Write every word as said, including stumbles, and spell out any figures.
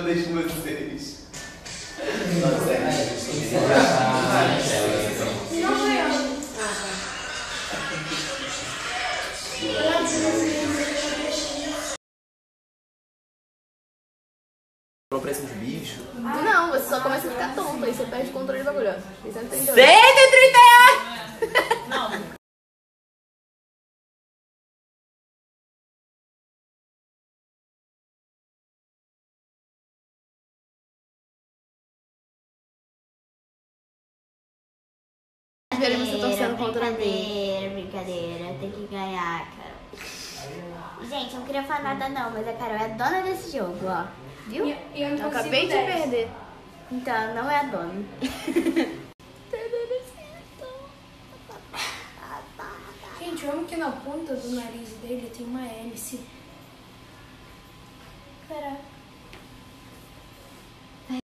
deixo vocês. Não ganhou. Não parece uns bichos. Não, você só começa a ficar tonto, aí você perde o controle do bagulho. cento e trinta e oito. cento e trinta e oito! Não. Veremos você torcendo contra mim. Brincadeira, brincadeira. Tem que ganhar, Carol. Gente, eu não queria falar nada não, mas a Carol é a dona desse jogo, ó. Viu? E, e eu não Eu consigo acabei de dez. perder. Então, ela não é a dona. Gente, eu amo que na ponta do nariz dele tem uma hélice. Carol.